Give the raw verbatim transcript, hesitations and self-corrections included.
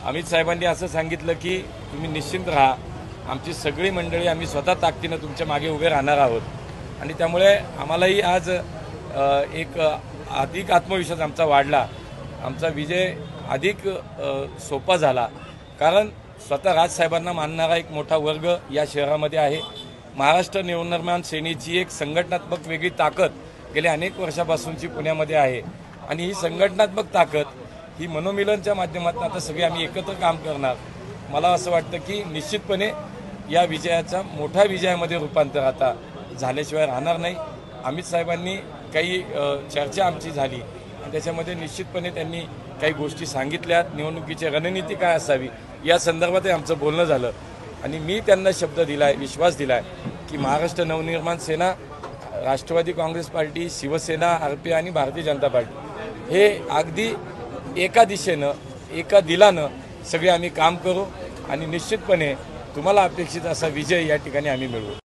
अमित साहेबांनी असं सांगितलं की तुम्ही निश्चिंत राहा, आमची सगळी मंडळी आम्ही स्वतः ताकदीनं तुमच्या मागे उभे राहणार आहोत। आणि त्यामुळे आम्हालाही आज एक अधिक आत्मविश्वास आमचा वाढला, आमचा विजय अधिक सोपा झाला। कारण स्वतः राजसाहेबांना मानणारा एक मोठा वर्ग या शहरामध्ये आहे। महाराष्ट्र नवनिर्माण सेनेची एक संघटनात्मक वेगळी ताकद गेल्या अनेक वर्षापासूनची पुण्यामध्ये आहे आणि ही संघटनात्मक ताकद ही मनोमिलनच्या माध्यमातून आता सगळे आम्ही एकत्र काम करणार। मला असं वाटतं की निश्चितपणे या विजयाचा मोठा विजयामध्ये रूपांतर आता झाल्याशिवाय राहणार नाही। अमित साहेबांनी काही चर्चा आमची झाली आणि त्याच्यामध्ये निश्चितपणे त्यांनी काही गोष्टी सांगितल्या, निवडणुकीची रणनीती काय असावी या संदर्भातही आमचं बोलणं झालं आणि मी त्यांना शब्द दिलाय, विश्वास दिलाय की Maharashtra Navnirman Sena, Rashtravadi Congress party, Shiv Sena, RP आणि भारतीय जनता पार्टी हे अगदी एका दिशेनं एका दिलानं सगळे आम्ही काम करू आणि निश्चितपणे तुम्हाला अपेक्षित असा विजय या ठिकाणी आम्ही मिळवू।